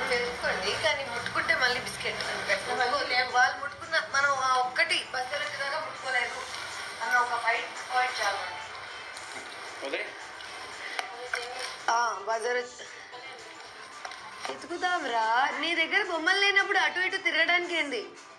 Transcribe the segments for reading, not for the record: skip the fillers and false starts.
వేసుకోండి కానీ ముట్టుకుంటే మళ్ళీ బిస్కెట్ వాళ్ళు ముట్టుకున్న మనం ఒక్కటి బస్సులు వచ్చేదాకా ముట్టుకోలేదు అన్న ఒక పాయింట్ చాలు బజార్ ఎత్తుకుదాంరా నీ దగ్గర బొమ్మలు లేనప్పుడు అటు ఇటు తిరగడానికి ఏంది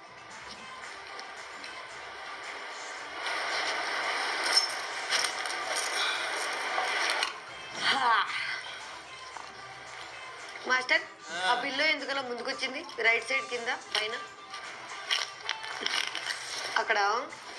మాస్టర్ ఆ పిల్లో ఎందుకలా ముందుకొచ్చింది రైట్ సైడ్ కింద పైన అక్కడ